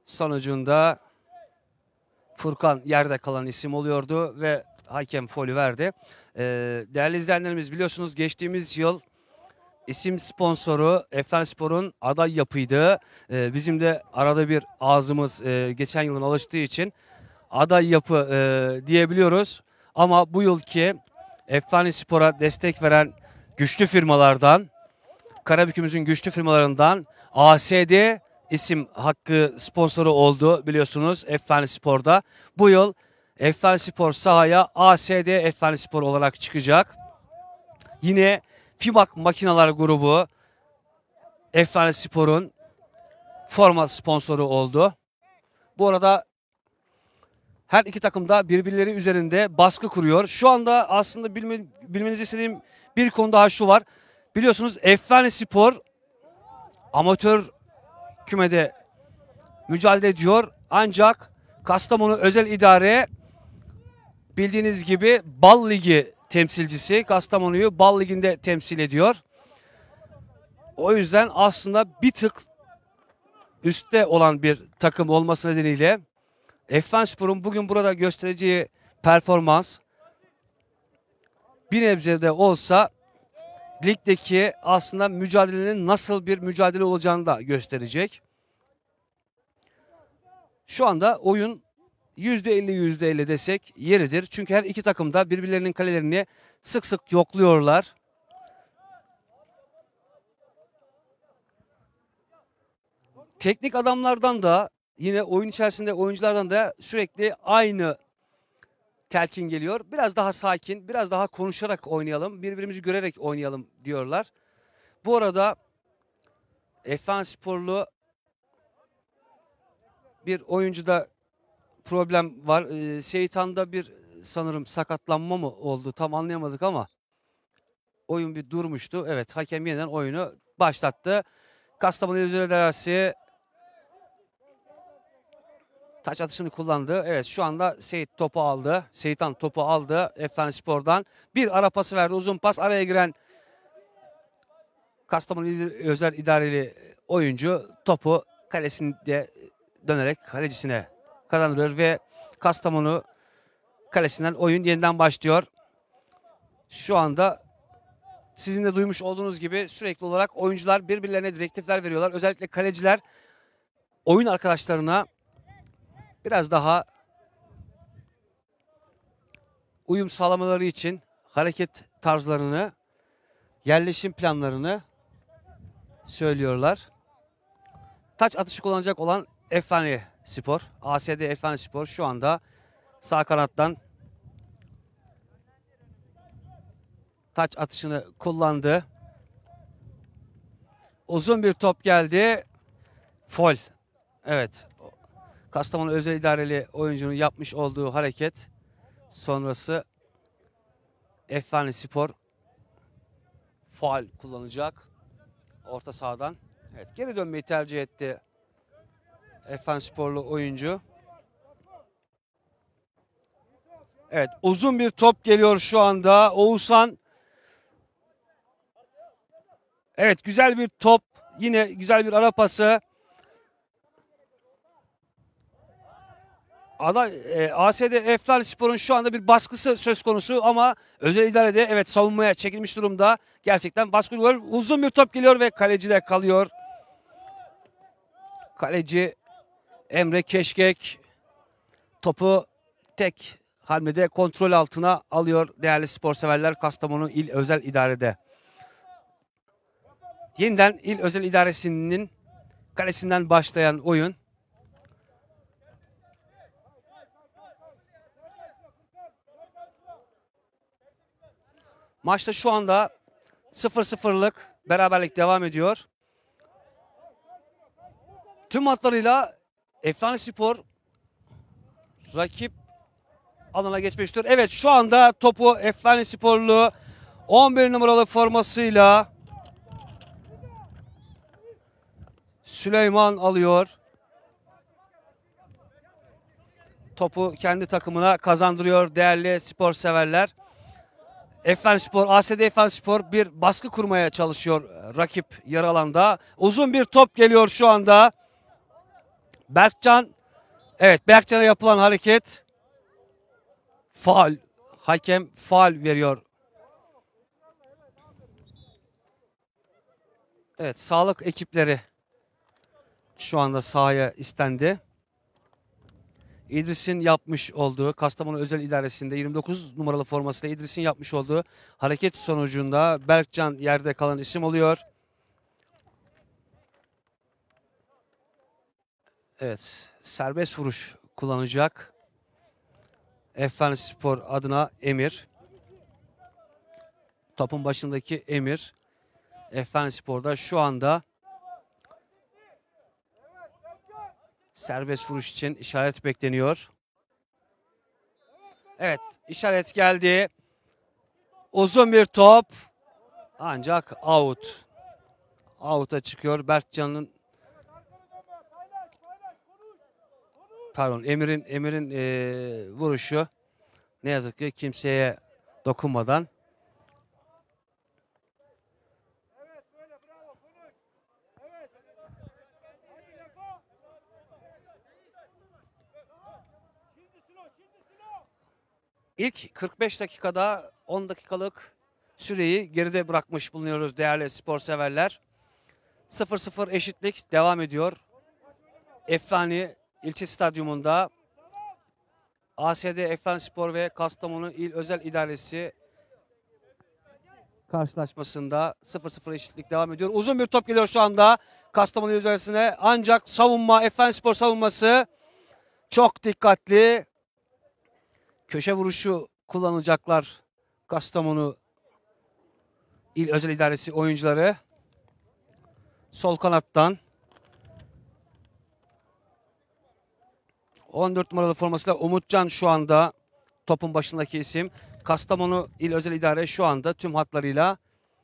Sonucunda Furkan yerde kalan isim oluyordu ve hakem faulü verdi. Değerli izleyenlerimiz, biliyorsunuz geçtiğimiz yıl isim sponsoru Efsanespor'un aday yapıydı. Bizim de arada bir ağzımız geçen yılın alıştığı için aday yapı diyebiliyoruz. Ama bu yılki Efsanespor'a destek veren güçlü firmalardan, Karabük'ümüzün güçlü firmalarından ASD isim hakkı sponsoru oldu biliyorsunuz Efsanespor'da. Bu yıl Efsanespor sahaya ASD Efsanespor olarak çıkacak. Yine FİBAK Makineler grubu Efsanespor'un forma sponsoru oldu. Bu arada her iki takım da birbirleri üzerinde baskı kuruyor. Şu anda aslında bilmenizi istediğim bir konu daha şu var. Biliyorsunuz Efsanespor amatör kümede mücadele ediyor. Ancak Kastamonu Özel İdare bildiğiniz gibi Bal Ligi temsilcisi. Kastamonu'yu Bal Ligi'nde temsil ediyor. O yüzden aslında bir tık üstte olan bir takım olması nedeniyle Efsanespor'un bugün burada göstereceği performans bir nebze de olsa ligdeki aslında mücadelenin nasıl bir mücadele olacağını da gösterecek. Şu anda oyun %50 desek yeridir. Çünkü her iki takım da birbirlerinin kalelerini sık sık yokluyorlar. Teknik adamlardan da yine oyun içerisinde oyunculardan da sürekli aynı telkin geliyor. Biraz daha sakin, biraz daha konuşarak oynayalım, birbirimizi görerek oynayalım diyorlar. Bu arada Efsanesporlu bir oyuncuda problem var. Şeytan'da bir sanırım sakatlanma mı oldu? Tam anlayamadık ama oyun bir durmuştu. Evet, hakem yeniden oyunu başlattı. Kastamonu Özel İdaresi taç atışını kullandı. Evet, şu anda Seyit topu aldı. Şeytan topu aldı Efsanespor'dan. Bir ara pası verdi. Uzun pas. Araya giren Kastamonu Özel İdareli oyuncu topu kalesinde dönerek kalecisine kazandırıyor ve Kastamonu kalesinden oyun yeniden başlıyor. Şu anda sizin de duymuş olduğunuz gibi sürekli olarak oyuncular birbirlerine direktifler veriyorlar. Özellikle kaleciler oyun arkadaşlarına biraz daha uyum sağlamaları için hareket tarzlarını, yerleşim planlarını söylüyorlar. Taç atışı kullanacak olan Efsanespor, ASD Efsanespor şu anda sağ kanattan taç atışını kullandı. Uzun bir top geldi. Faul. Evet. Kastamonu Özel İdareli oyuncunun yapmış olduğu hareket sonrası Efsanespor faul kullanacak orta sahadan. Evet, geri dönmeyi tercih etti Efsanesporlu oyuncu. Evet, uzun bir top geliyor şu anda. Oğuzhan. Evet, güzel bir top. Yine güzel bir ara pası. ASD Efsanespor'un şu anda bir baskısı söz konusu ama özel idarede evet savunmaya çekilmiş durumda. Gerçekten baskı oluyor. Uzun bir top geliyor ve kaleci de kalıyor. Kaleci Emre Keşkek topu tek hamlede kontrol altına alıyor değerli spor severler Kastamonu İl Özel İdare'de. Yeniden İl Özel İdaresi'nin kalesinden başlayan oyun. Maçta şu anda 0-0'lık beraberlik devam ediyor. Tüm hatlarıyla Efsanespor rakip alana geçmiştir. Evet, şu anda topu Efsanesporlu 11 numaralı formasıyla Süleyman alıyor. Topu kendi takımına kazandırıyor değerli spor severler. Efsanespor, ASD Efsanespor bir baskı kurmaya çalışıyor rakip yarı alanda. Uzun bir top geliyor şu anda. Berkcan, evet, Berkcan'a yapılan hareket faul. Hakem faul veriyor. Evet, sağlık ekipleri şu anda sahaya istendi. İdris'in yapmış olduğu, Kastamonu Özel İdaresi'nde 29 numaralı formasıyla İdris'in yapmış olduğu hareket sonucunda Berkcan yerde kalan isim oluyor. Evet, serbest vuruş kullanacak. Efendispor adına Emir. Topun başındaki Emir. Efendispor'da şu anda serbest vuruş için işaret bekleniyor. Evet, işaret geldi. Uzun bir top. Ancak out. Out'a çıkıyor. Berkcan'ın, pardon, Emir'in vuruşu ne yazık ki kimseye dokunmadan. İlk 45 dakikada 10 dakikalık süreyi geride bırakmış bulunuyoruz değerli spor severler. 0-0 eşitlik devam ediyor. Efsane İlçe Stadyumunda ASD Efendispor ve Kastamonu İl Özel İdaresi karşılaşmasında 0-0 eşitlik devam ediyor. Uzun bir top geliyor şu anda Kastamonu İl Özel'sine, ancak savunma, Efendispor savunması çok dikkatli. Köşe vuruşu kullanacaklar Kastamonu İl Özel İdaresi oyuncuları. Sol kanattan 14 numaralı formasıyla Umutcan şu anda topun başındaki isim. Kastamonu İl Özel İdare şu anda tüm hatlarıyla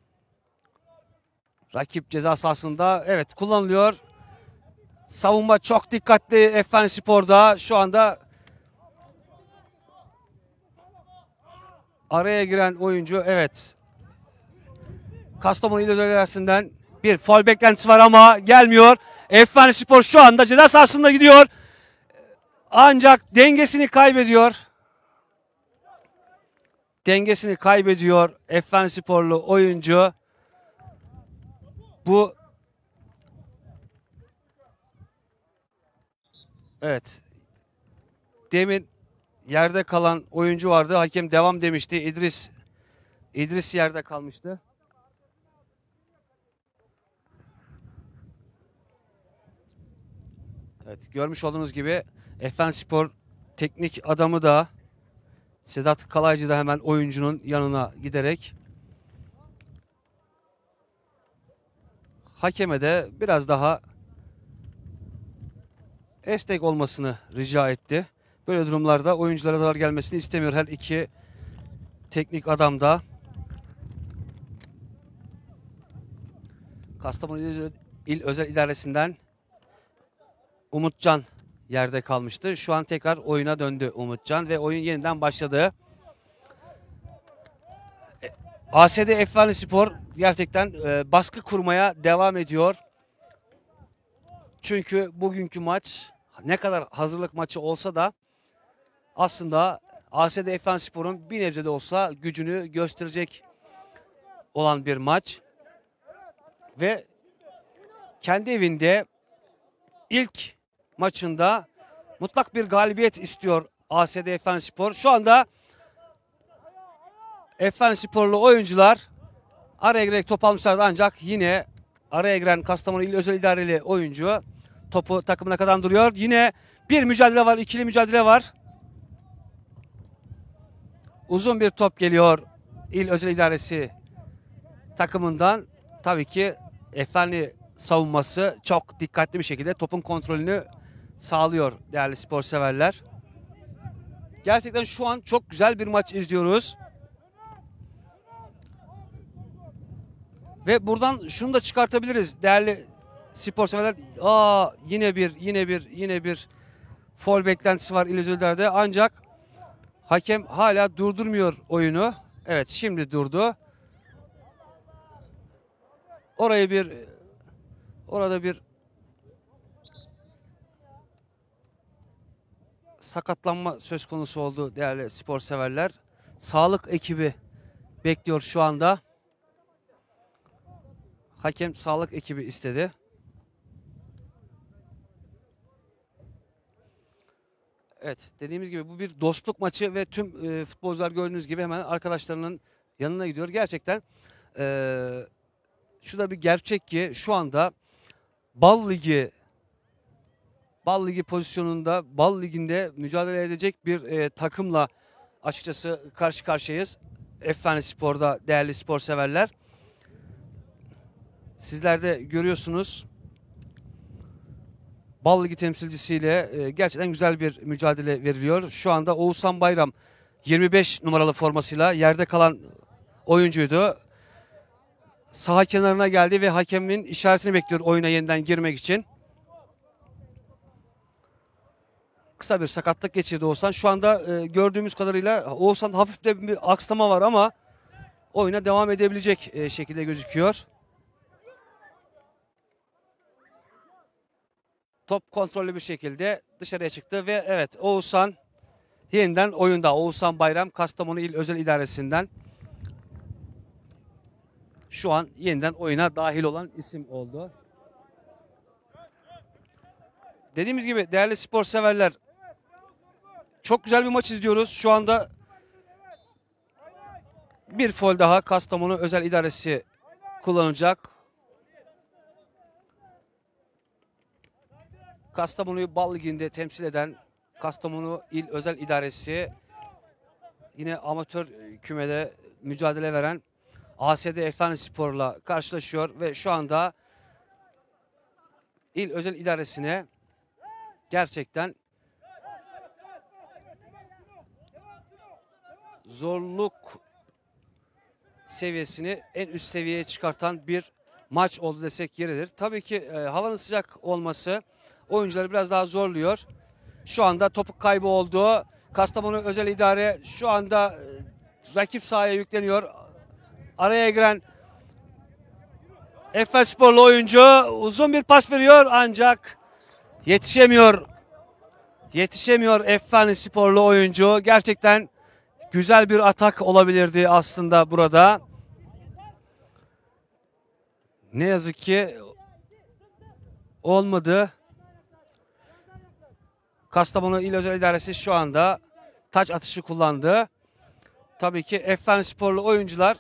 rakip ceza sahasında, evet, kullanılıyor. Savunma çok dikkatli Efendispor'da şu anda. Araya giren oyuncu, evet, Kastamonu İl Özel İdaresi'nden bir faul beklentisi var ama gelmiyor. Efendispor şu anda ceza sahasında gidiyor. Ancak dengesini kaybediyor. Dengesini kaybediyor Efendisporlu oyuncu. Bu, evet, demin yerde kalan oyuncu vardı. Hakem devam demişti. İdris yerde kalmıştı. Evet, görmüş olduğunuz gibi Efendispor teknik adamı da Sedat Kalaycı da hemen oyuncunun yanına giderek hakeme de biraz daha esnek olmasını rica etti. Böyle durumlarda oyunculara zarar gelmesini istemiyor her iki teknik adam da. Kastamonu İl Özel İdaresi'nden Umutcan yerde kalmıştı. Şu an tekrar oyuna döndü Umutcan ve oyun yeniden başladı. ASD Efendispor gerçekten baskı kurmaya devam ediyor. Çünkü bugünkü maç ne kadar hazırlık maçı olsa da aslında ASD Efendispor'un bir nebze de olsa gücünü gösterecek olan bir maç. Ve kendi evinde ilk maçında mutlak bir galibiyet istiyor ASD Efendispor. Şu anda Efendisporlu oyuncular araya girerek top almışlardı, ancak yine araya giren Kastamonu İl Özel İdareli oyuncu topu takımına kazandırıyor. Yine bir mücadele var, ikili mücadele var. Uzun bir top geliyor İl Özel İdaresi takımından. Tabii ki Efendi savunması çok dikkatli bir şekilde topun kontrolünü sağlıyor değerli spor severler. Gerçekten şu an çok güzel bir maç izliyoruz. Ve buradan şunu da çıkartabiliriz değerli spor severler. Yine bir faul beklentisi var İl Özel İdare'de, ancak hakem hala durdurmuyor oyunu. Evet, şimdi durdu. Orada bir sakatlanma söz konusu oldu değerli spor severler. Sağlık ekibi bekliyor şu anda. Hakem sağlık ekibi istedi. Evet, dediğimiz gibi bu bir dostluk maçı ve tüm futbolcular gördüğünüz gibi hemen arkadaşlarının yanına gidiyor. Gerçekten şu da bir gerçek ki şu anda Bal Ligi pozisyonunda, Bal Ligi'nde mücadele edecek bir takımla açıkçası karşı karşıyayız. Efsanespor'da değerli spor severler. Sizler de görüyorsunuz. Bal Ligi temsilcisiyle gerçekten güzel bir mücadele veriliyor. Şu anda Oğuzhan Bayram 25 numaralı formasıyla yerde kalan oyuncuydu. Saha kenarına geldi ve hakemin işaretini bekliyor oyuna yeniden girmek için. Kısa bir sakatlık geçirdi Oğuzhan. Şu anda gördüğümüz kadarıyla Oğuzhan hafif de bir aksama var ama oyuna devam edebilecek şekilde gözüküyor. Top kontrollü bir şekilde dışarıya çıktı ve evet Oğuzhan yeniden oyunda. Oğuzhan Bayram Kastamonu İl Özel İdaresi'nden şu an yeniden oyuna dahil olan isim oldu. Dediğimiz gibi değerli spor severler, çok güzel bir maç izliyoruz. Şu anda bir faul daha Kastamonu Özel İdaresi kullanacak. Kastamonu'yu Bal Ligi'nde temsil eden Kastamonu İl Özel İdaresi yine amatör kümede mücadele veren ASD Efsanespor'la karşılaşıyor ve şu anda İl Özel İdaresi'ne gerçekten zorluk seviyesini en üst seviyeye çıkartan bir maç oldu desek yeridir. Tabii ki havanın sıcak olması oyuncuları biraz daha zorluyor. Şu anda topuk kaybı oldu. Kastamonu Özel İdare şu anda rakip sahaya yükleniyor. Araya giren Efsanesporlu oyuncu uzun bir pas veriyor ancak yetişemiyor. Yetişemiyor Efsanesporlu oyuncu. Gerçekten güzel bir atak olabilirdi aslında burada. Ne yazık ki olmadı. Kastamonu İl Özel İdaresi şu anda taç atışı kullandı. Tabii ki Efsanesporlu oyuncular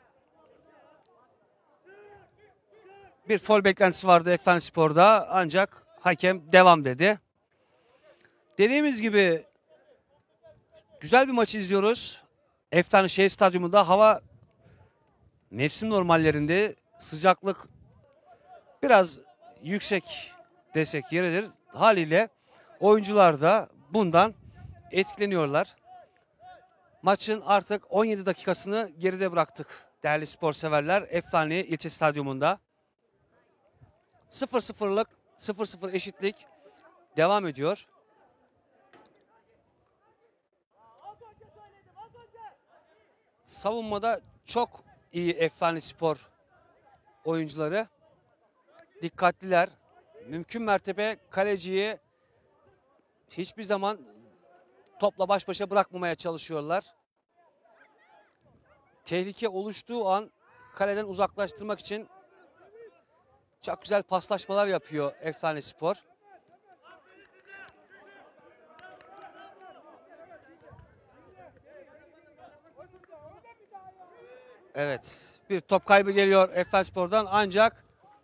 bir faul beklentisi vardı Efsanespor'da ancak hakem devam dedi. Dediğimiz gibi güzel bir maçı izliyoruz. Efsaneshehir Stadyumunda hava mevsim normallerinde, sıcaklık biraz yüksek desek yeridir. Haliyle oyuncular da bundan etkileniyorlar. Maçın artık 17 dakikasını geride bıraktık değerli spor severler. Efsane ilçe stadyumunda 0-0 eşitlik devam ediyor. Savunmada çok iyi Efsanespor oyuncuları. Dikkatliler. Mümkün mertebe kaleciyi hiçbir zaman topla baş başa bırakmamaya çalışıyorlar. Tehlike oluştuğu an kaleden uzaklaştırmak için çok güzel paslaşmalar yapıyor Efsanespor. Evet, bir top kaybı geliyor Efsanespor'dan ancak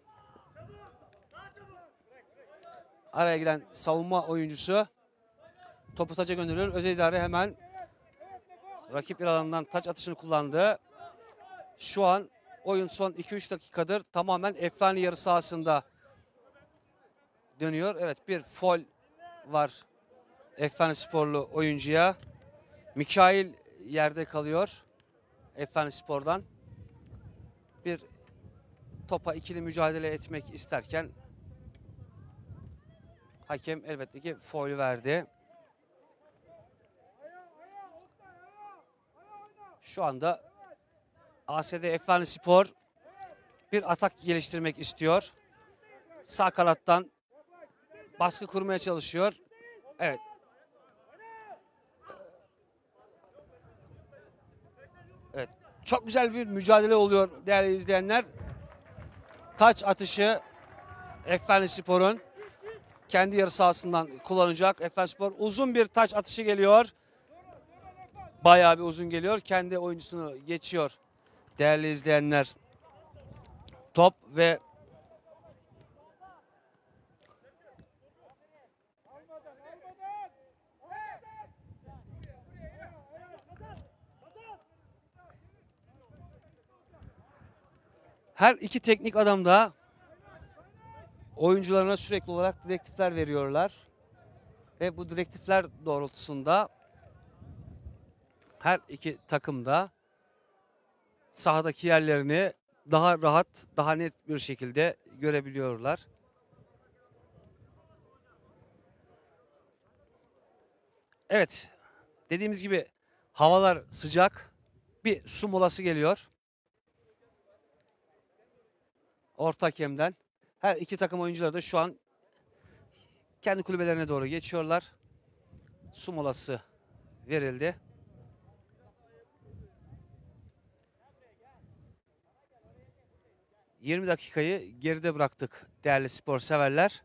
araya giren savunma oyuncusu topu taca gönderiyor. Özel idare hemen rakip bir alandan taç atışını kullandı. Şu an oyun son 2-3 dakikadır tamamen Efsane yarı sahasında dönüyor. Evet, bir faul var Efsanesporlu oyuncuya. Mikail yerde kalıyor Efsanespor'dan. Bir topa ikili mücadele etmek isterken hakem elbette ki faulü verdi. Şu anda ASD Efsanespor bir atak geliştirmek istiyor. Sağ kanattan baskı kurmaya çalışıyor. Evet. Çok güzel bir mücadele oluyor değerli izleyenler. Taç atışı Efendispor'un kendi yarı sahasından kullanacak. Efendispor uzun bir taç atışı geliyor. Bayağı bir uzun geliyor. Kendi oyuncusunu geçiyor değerli izleyenler. Top ve her iki teknik adam da oyuncularına sürekli olarak direktifler veriyorlar. Ve bu direktifler doğrultusunda her iki takım da sahadaki yerlerini daha rahat, daha net bir şekilde görebiliyorlar. Evet, dediğimiz gibi havalar sıcak. Bir su molası geliyor. Orta hakemden. Her iki takım oyuncuları da şu an kendi kulübelerine doğru geçiyorlar. Su molası verildi. ...20 dakikayı geride bıraktık değerli spor severler.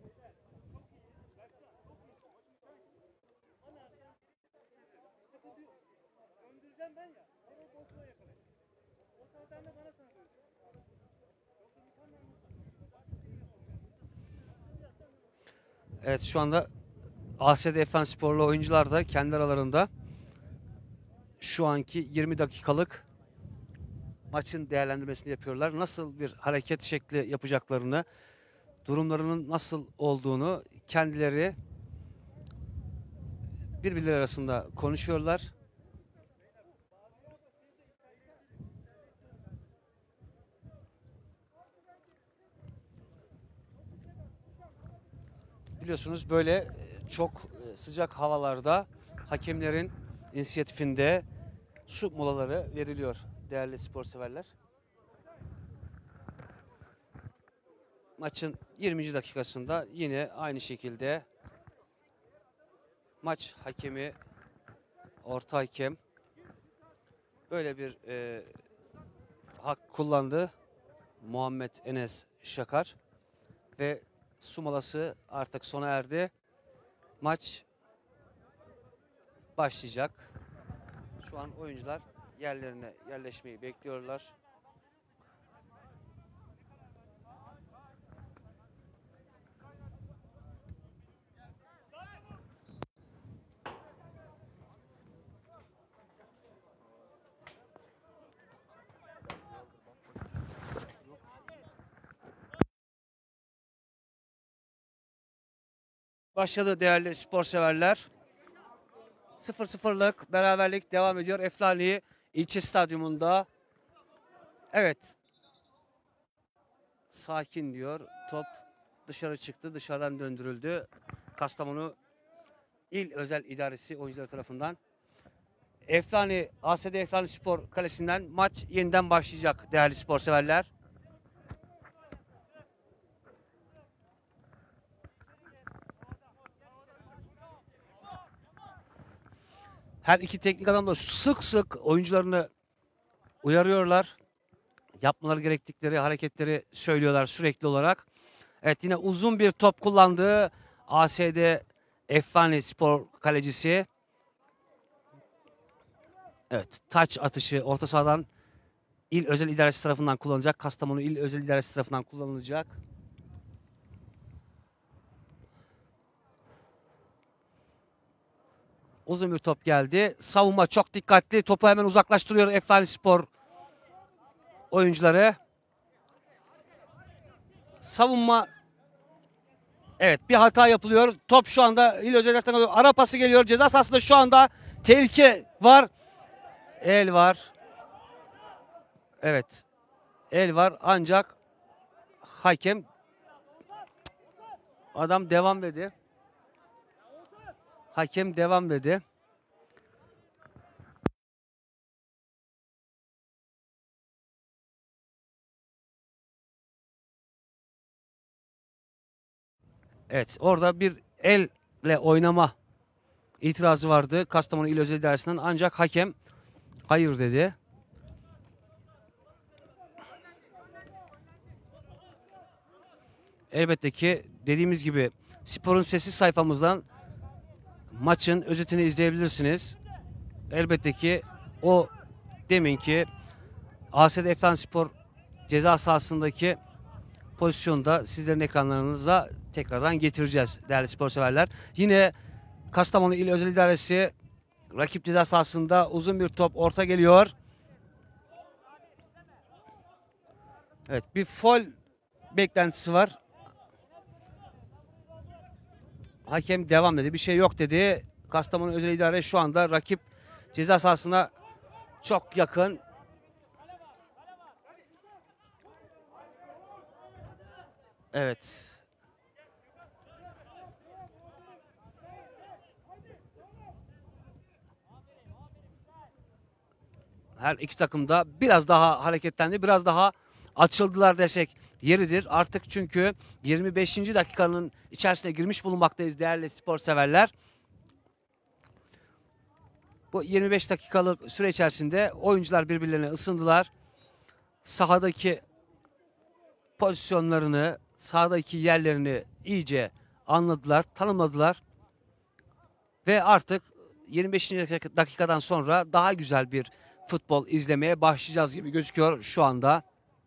Evet, şu anda ASD Efendisporlu oyuncular da kendi aralarında şu anki 20 dakikalık maçın değerlendirmesini yapıyorlar. Nasıl bir hareket şekli yapacaklarını, durumlarının nasıl olduğunu kendileri birbirleri arasında konuşuyorlar. Biliyorsunuz böyle çok sıcak havalarda hakemlerin inisiyatifinde su molaları veriliyor değerli spor severler. Maçın 20. dakikasında yine aynı şekilde maç hakemi, orta hakem böyle bir hak kullandı. Muhammed Enes Şakar ve su molası artık sona erdi. Maç başlayacak. Şu an oyuncular yerlerine yerleşmeyi bekliyorlar. Başladı değerli spor severler. 0-0'lık beraberlik devam ediyor Eflani ilçe stadyumunda. Evet. Sakin diyor. Top dışarı çıktı. Dışarıdan döndürüldü. Kastamonu İl Özel İdaresi oyuncuları tarafından. Eflani, ASD Eflani Spor Kalesi'nden maç yeniden başlayacak değerli spor severler. Her iki teknik adam da sık sık oyuncularını uyarıyorlar. Yapmaları gerektikleri hareketleri söylüyorlar sürekli olarak. Evet, yine uzun bir top kullandı ASD Eflani Spor kalecisi. Evet, taç atışı orta sahadan İl Özel İdaresi tarafından kullanılacak. Kastamonu İl Özel İdaresi tarafından kullanılacak. Uzun bir top geldi. Savunma çok dikkatli. Topu hemen uzaklaştırıyor Efendispor oyuncuları. Savunma, evet, bir hata yapılıyor. Top şu anda İl Özel İdaresi'nden alıyor. Ara pası geliyor. Ceza sahasında şu anda tehlike var. El var. Evet. El var ancak hakem adam devam dedi. Hakem devam dedi. Evet, orada bir elle oynama itirazı vardı Kastamonu İl Özel İdaresi'nden, ancak hakem hayır dedi. elbette ki dediğimiz gibi Spor'un Sesi sayfamızdan maçın özetini izleyebilirsiniz. Elbette ki o deminki ASD Eflanspor ceza sahasındaki pozisyonu da sizlerin ekranlarınıza tekrardan getireceğiz değerli spor severler. Yine Kastamonu İl Özel İdaresi rakip ceza sahasında uzun bir top orta geliyor. Evet, bir faul beklentisi var. Hakem devam dedi. Bir şey yok dedi. Kastamonu Özel İdare şu anda rakip ceza sahasına çok yakın. Evet. Her iki takım da biraz daha hareketlendi. Biraz daha açıldılar desek yeridir. Artık çünkü 25. dakikanın içerisine girmiş bulunmaktayız değerli spor severler. Bu 25 dakikalık süre içerisinde oyuncular birbirlerine ısındılar. Sahadaki pozisyonlarını, sahadaki yerlerini iyice anladılar, tanımladılar. Ve artık 25. dakikadan sonra daha güzel bir futbol izlemeye başlayacağız gibi gözüküyor şu anda.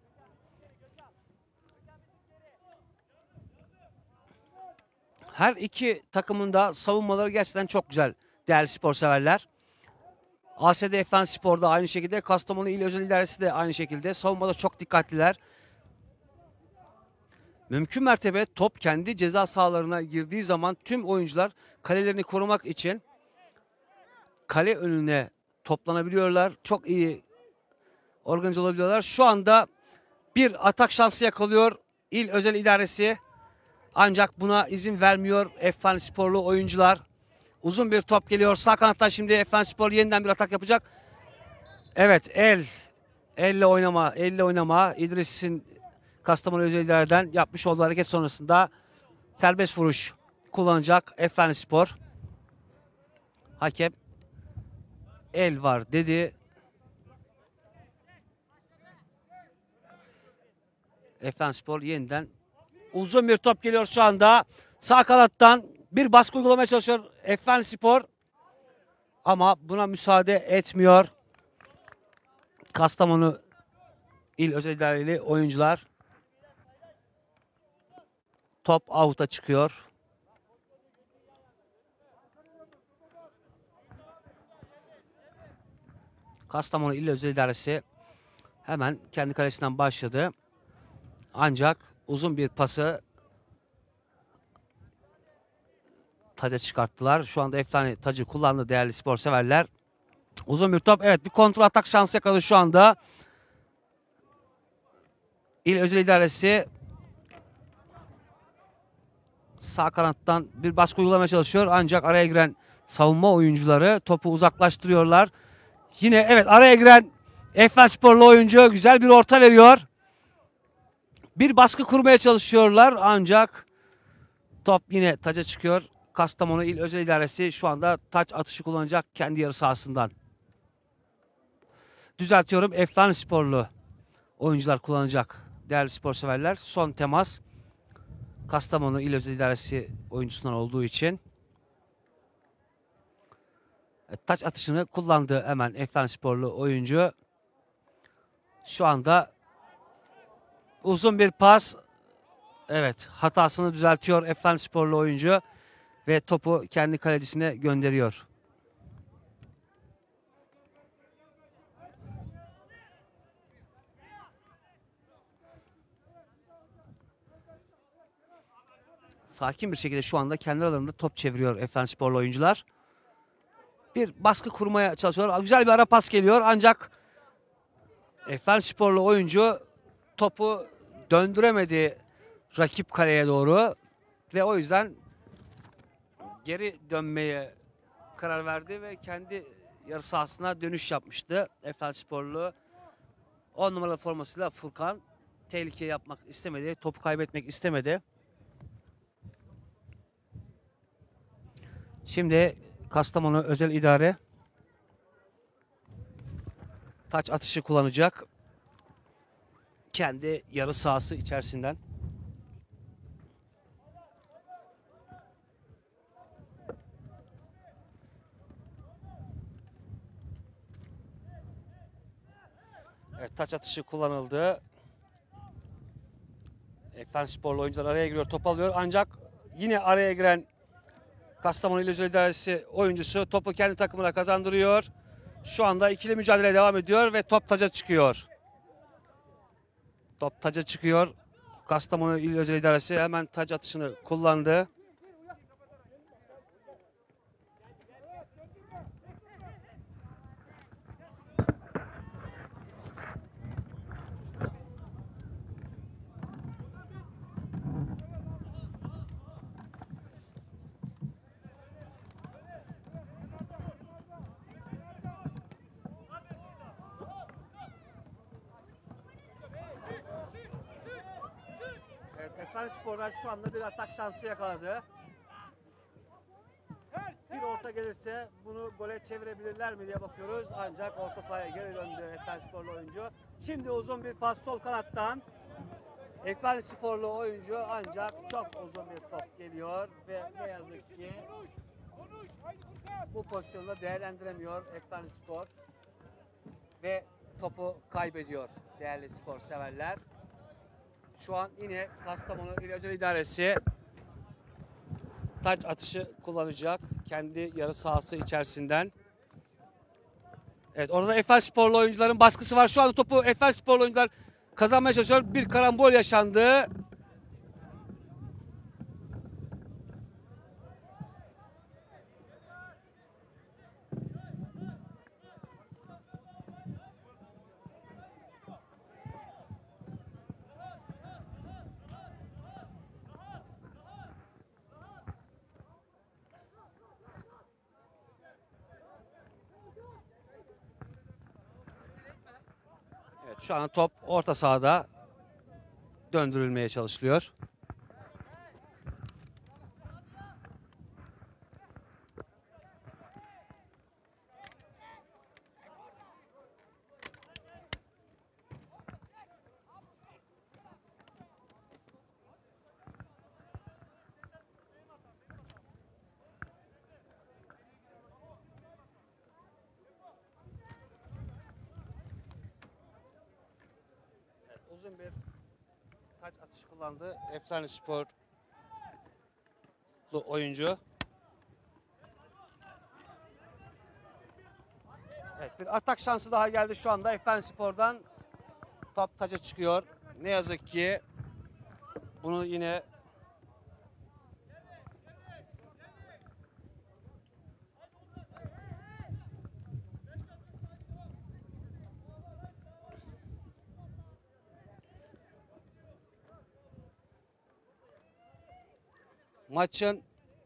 Her iki takımın da savunmaları gerçekten çok güzel değerli spor severler. ASD Eflanspor'da aynı şekilde, Kastamonu İl Özel İdaresi de aynı şekilde savunmada çok dikkatliler. Mümkün mertebe top kendi ceza sahalarına girdiği zaman tüm oyuncular kalelerini korumak için kale önüne toplanabiliyorlar. Çok iyi organize olabiliyorlar. Şu anda bir atak şansı yakalıyor İl Özel İdaresi. Ancak buna izin vermiyor Eflansporlu oyuncular. Uzun bir top geliyor. Sağ kanattan şimdi Eflanspor yeniden bir atak yapacak. Evet, elle oynama. İdris'in Kastamonu Özel İdare'den yapmış olduğu hareket sonrasında serbest vuruş kullanacak Eflanspor. Hakem el var dedi. Eflanspor yeniden uzun bir top geliyor şu anda. Sağ kanattan bir baskı uygulamaya çalışıyor Eflanspor. Ama buna müsaade etmiyor Kastamonu İl Özel İdareli oyuncular. Top out'a çıkıyor. Kastamonu İl Özel İdaresi hemen kendi kalesinden başladı. Ancak uzun bir pası taca çıkarttılar. Şu anda efsane tacı kullandı değerli spor severler. Uzun bir top. Evet, bir kontrol atak şansı yakaladı şu anda. İl Özel İdaresi sağ kanattan bir baskı uygulamaya çalışıyor. Ancak araya giren savunma oyuncuları topu uzaklaştırıyorlar. Yine evet, araya giren Eflansporlu oyuncu güzel bir orta veriyor. Bir baskı kurmaya çalışıyorlar ancak top yine taca çıkıyor. Kastamonu İl Özel İdaresi şu anda taç atışı kullanacak kendi yarı sahasından. Düzeltiyorum, Eflansporlu oyuncular kullanacak değerli spor severler. Son temas Kastamonu İl Özel İdaresi oyuncusundan olduğu için. Taç atışını kullandı hemen Eflansporlu oyuncu. Şu anda uzun bir pas. Evet, hatasını düzeltiyor Eflansporlu oyuncu ve topu kendi kalecisine gönderiyor. Sakin bir şekilde şu anda kendi alanında top çeviriyor Eflansporlu oyuncular. Bir baskı kurmaya çalışıyorlar. Güzel bir ara pas geliyor ancak Eflansporlu oyuncu topu döndüremedi rakip kaleye doğru ve o yüzden geri dönmeye karar verdi ve kendi yarı sahasına dönüş yapmıştı. Eflansporlu 10 numaralı formasıyla Furkan tehlike yapmak istemedi, topu kaybetmek istemedi. Şimdi Kastamonu Özel İdare taç atışı kullanacak kendi yarı sahası içerisinden. Evet, taç atışı kullanıldı. Efendisporlu oyuncular araya giriyor, top alıyor. Ancak yine araya giren Kastamonu İl Özel İdaresi oyuncusu topu kendi takımına kazandırıyor. Şu anda ikili mücadele devam ediyor ve top taca çıkıyor. Top taca çıkıyor. Kastamonu İl Özel İdaresi hemen taç atışını kullandı. Evet, Efendisporlar şu anda bir atak şansı yakaladı. Bir orta gelirse bunu gole çevirebilirler mi diye bakıyoruz. Ancak orta sahaya geri döndü Efendisporlu oyuncu. Şimdi uzun bir pas sol kanattan. Efendisporlu oyuncu ancak çok uzun bir top geliyor ve ne yazık ki bu pozisyonda değerlendiremiyor Efendispor ve topu kaybediyor değerli spor severler. Şu an yine Kastamonu İl Özel İdaresi taç atışı kullanacak kendi yarı sahası içerisinden. Evet, orada Efendisporlu oyuncuların baskısı var. Şu anda topu Efendisporlu oyuncular kazanmaya çalışıyor. Bir karambol yaşandı. Evet, şu an top orta sahada döndürülmeye çalışılıyor. Evet, uzun bir taç atışı kullandı Efendisporlu oyuncu. Evet, bir atak şansı daha geldi şu anda Efendispor'dan. Top taca çıkıyor. Ne yazık ki bunu yine maçın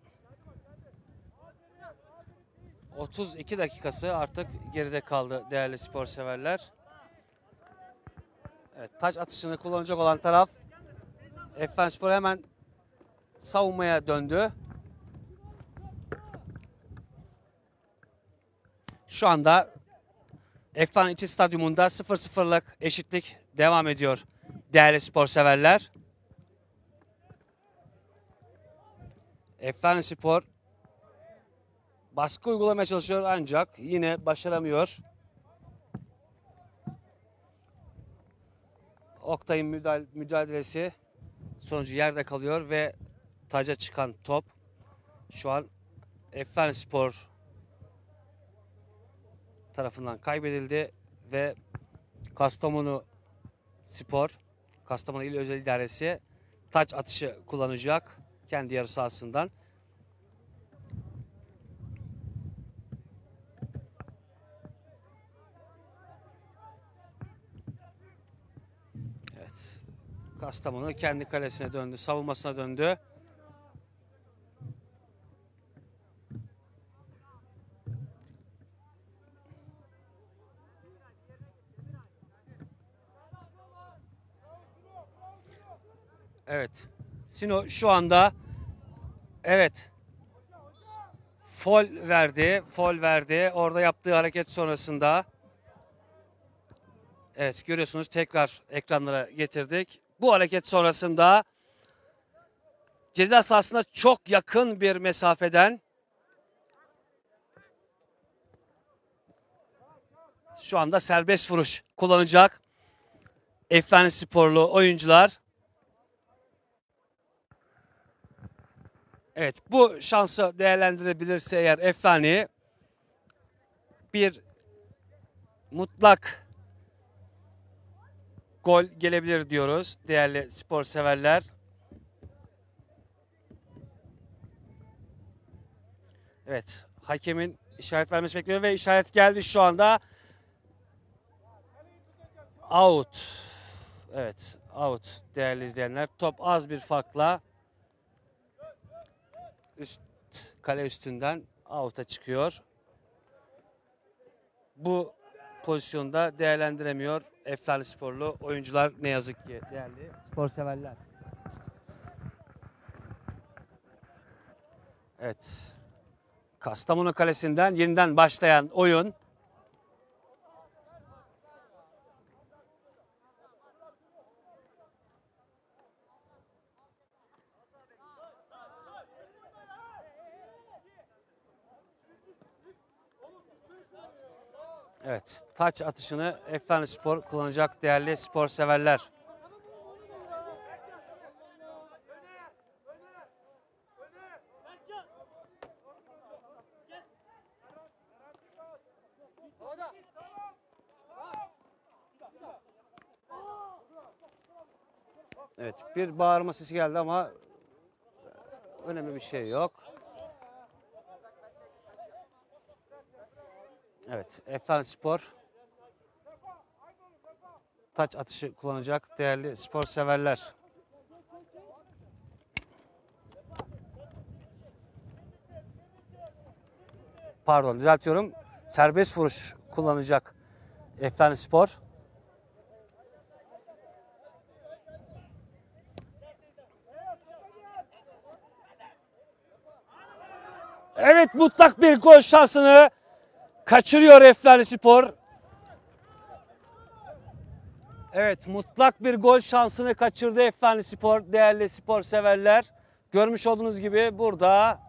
32 dakikası artık geride kaldı değerli spor severler. Evet, taç atışını kullanacak olan taraf Efendispor hemen savunmaya döndü. Şu anda Efsane İçi Stadyumunda 0-0'lık eşitlik devam ediyor değerli spor severler. Efendispor baskı uygulamaya çalışıyor ancak yine başaramıyor. Oktay'ın mücadelesi sonucu yerde kalıyor ve taca çıkan top şu an Efendispor tarafından kaybedildi ve Kastamonu İl Özel İdaresi taç atışı kullanacak kendi yarı sahasından. Evet. Kastamonu kendi kalesine döndü, savunmasına döndü. Evet. Sino şu anda faul verdi. Orada yaptığı hareket sonrasında. Evet, görüyorsunuz, tekrar ekranlara getirdik. Bu hareket sonrasında ceza sahasına çok yakın bir mesafeden şu anda serbest vuruş kullanacak Efsanesporlu oyuncular. Evet, bu şansı değerlendirebilirse eğer Efsane bir mutlak gol gelebilir diyoruz değerli spor severler. Evet, hakemin işaret vermesi bekliyor ve işaret geldi şu anda. Out. Evet, out değerli izleyenler. Top az bir farkla kale üstünden out'a çıkıyor. Bu pozisyonda değerlendiremiyor Efsanesporlu oyuncular ne yazık ki değerli spor severler. Evet. Kastamonu Kalesi'nden yeniden başlayan oyun. Evet, taç atışını Efsanespor kullanacak değerli spor severler. Evet, bir bağırma sesi geldi ama önemli bir şey yok. Evet, Efsanespor taç atışı kullanacak değerli spor severler. Pardon, düzeltiyorum. Serbest vuruş kullanacak Efsanespor. Evet, mutlak bir gol şansını kaçırıyor Efsanespor. Evet, mutlak bir gol şansını kaçırdı Efsanespor değerli spor severler. Görmüş olduğunuz gibi burada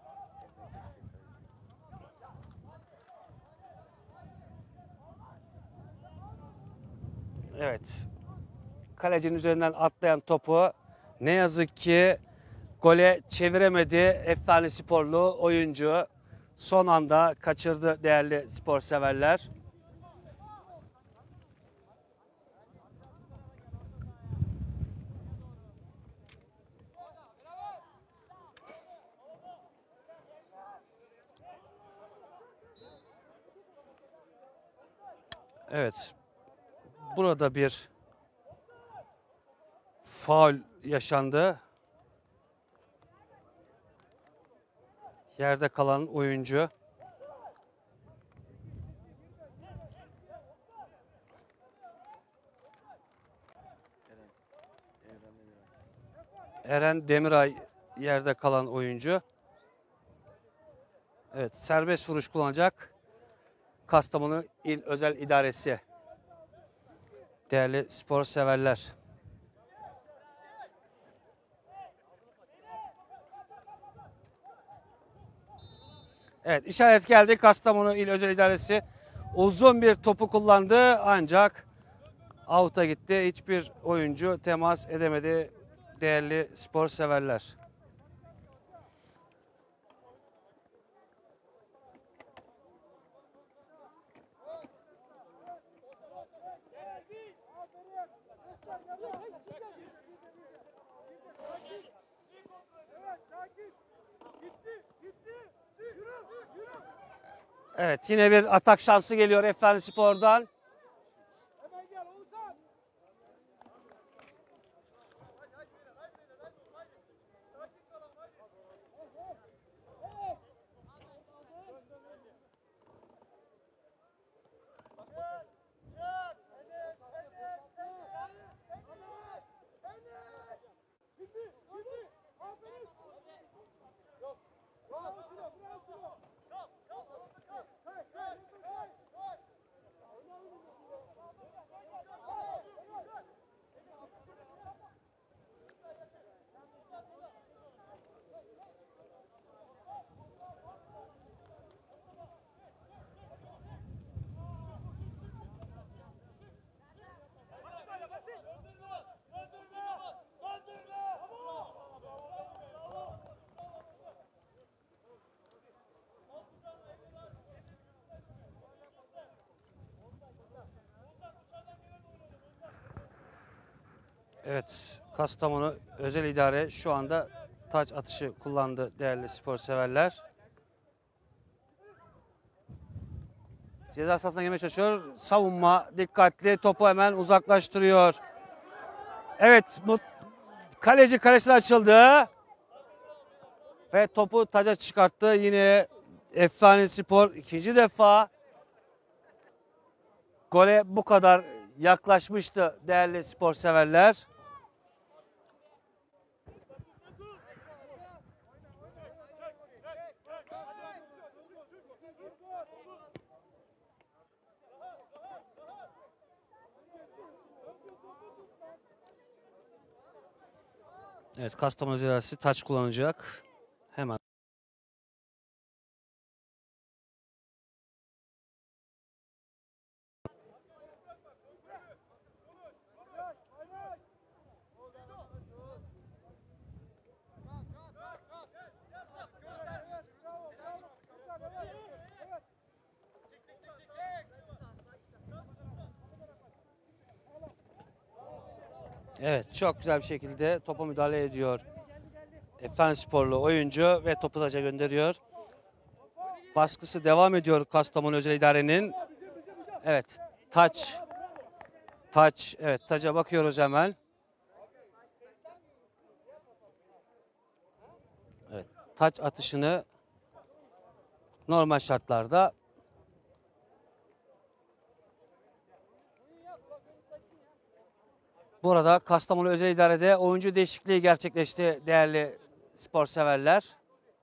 evet, kalecinin üzerinden atlayan topu ne yazık ki gole çeviremedi Efsanesporlu oyuncu. Son anda kaçırdı değerli spor severler. Evet. Burada bir faul yaşandı. Yerde kalan oyuncu. Eren Demiray yerde kalan oyuncu. Evet, serbest vuruş kullanacak Kastamonu İl Özel İdaresi. Değerli spor severler. Evet, işaret geldi. Kastamonu İl Özel İdaresi uzun bir topu kullandı ancak out'a gitti. Hiçbir oyuncu temas edemedi değerli spor severler. Evet, yine bir atak şansı geliyor Efsanespor'dan. Evet, Kastamonu Özel İdare şu anda taç atışı kullandı değerli spor severler. Ceza sahasına girmeye çalışıyor. Savunma dikkatli, topu hemen uzaklaştırıyor. Evet, kaleci kalesine açıldı. Ve topu taca çıkarttı. Yine Efsanespor ikinci defa gole bu kadar yaklaşmıştı değerli spor severler. Evet, Kastamonu Üniversitesi taç kullanacak. Hemen. Evet, çok güzel bir şekilde topa müdahale ediyor. Efsanesporlu oyuncu ve topu taca gönderiyor. Baskısı devam ediyor Kastamonu Özel İdare'nin. Evet, taç. Evet, taca bakıyoruz hemen. Evet, taç atışını normal şartlarda burada Kastamonu Özel İdare'de oyuncu değişikliği gerçekleşti değerli spor severler.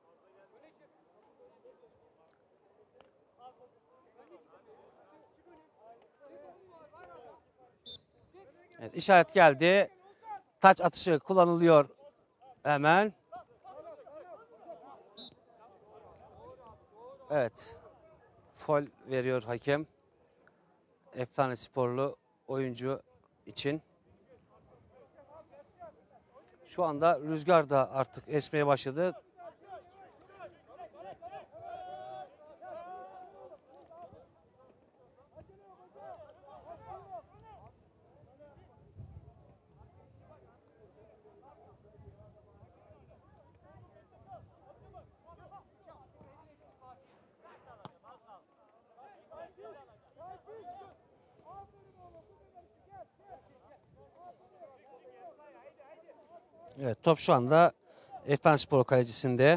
Evet, işaret geldi. Taç atışı kullanılıyor hemen. Evet. Faul veriyor hakem. Efsanesporlu oyuncu için. Şu anda rüzgar da artık esmeye başladı. Evet, top şu anda Efsanesporlu kalecisinde.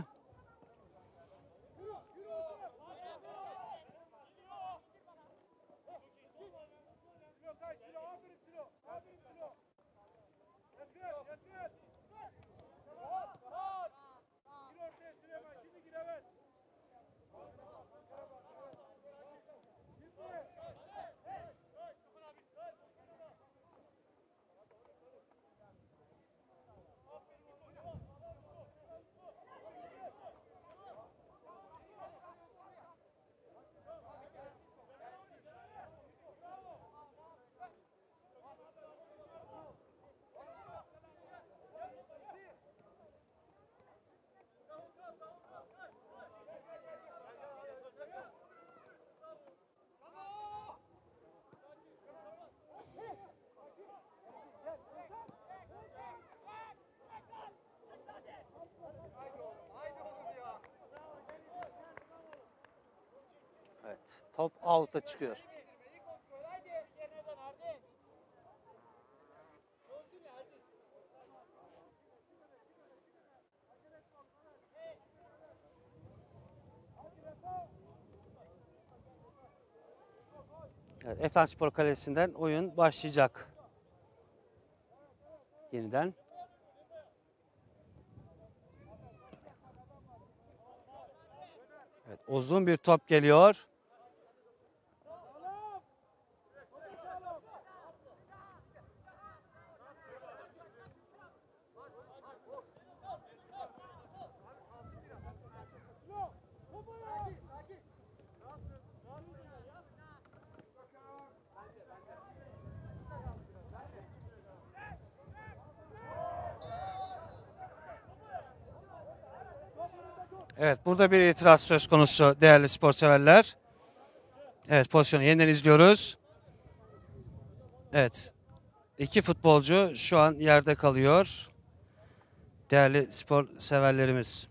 Evet, top out'a çıkıyor. Evet, Efsanesporlu kalesinden oyun başlayacak. Yeniden. Evet, uzun bir top geliyor. Evet, burada bir itiraz söz konusu değerli spor severler. Evet, pozisyonu yeniden izliyoruz. Evet. İki futbolcu şu an yerde kalıyor. Değerli spor severlerimiz.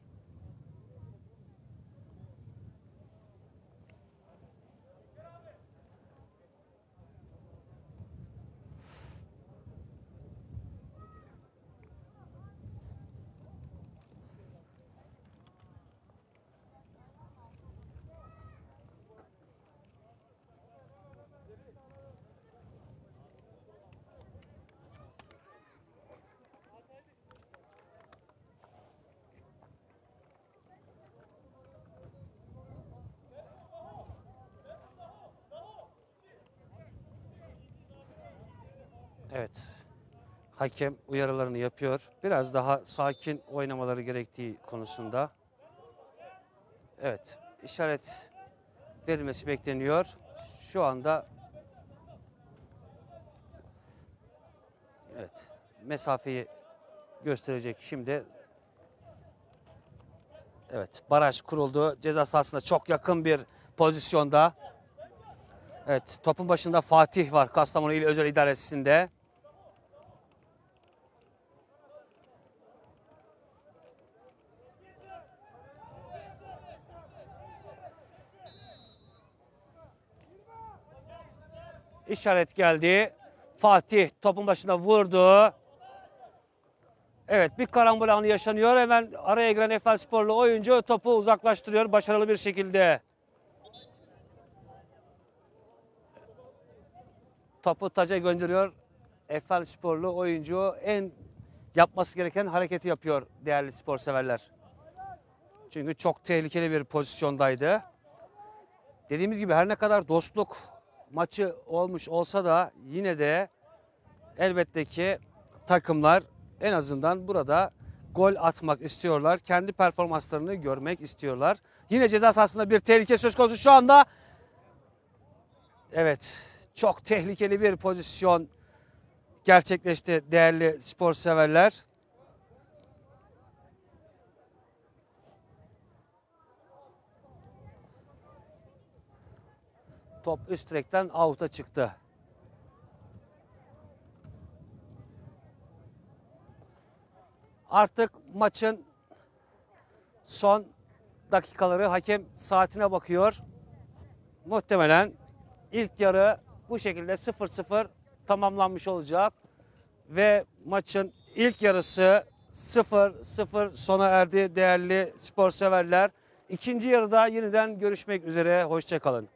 Evet. Hakem uyarılarını yapıyor. Biraz daha sakin oynamaları gerektiği konusunda. Evet. İşaret verilmesi bekleniyor. Şu anda evet. Mesafeyi gösterecek şimdi. Evet. Baraj kuruldu. Ceza sahasına çok yakın bir pozisyonda. Evet. Topun başında Fatih var. Kastamonu İl Özel İdaresi'nde. İşaret geldi. Fatih topun başına vurdu. Evet, bir karambol anı yaşanıyor. Hemen araya giren Efelsporlu oyuncu topu uzaklaştırıyor başarılı bir şekilde. Topu taca gönderiyor. Efelsporlu oyuncu en yapması gereken hareketi yapıyor değerli spor severler. Çünkü çok tehlikeli bir pozisyondaydı. Dediğimiz gibi her ne kadar dostluk maçı olmuş olsa da yine de elbette ki takımlar en azından burada gol atmak istiyorlar. Kendi performanslarını görmek istiyorlar. Yine ceza sahasında bir tehlike söz konusu şu anda. Evet, çok tehlikeli bir pozisyon gerçekleşti değerli spor severler. Top üst direkten out'a çıktı. Artık maçın son dakikaları, hakem saatine bakıyor. Muhtemelen ilk yarı bu şekilde 0-0 tamamlanmış olacak. Ve maçın ilk yarısı 0-0 sona erdi değerli spor severler. İkinci yarıda yeniden görüşmek üzere. Hoşça kalın.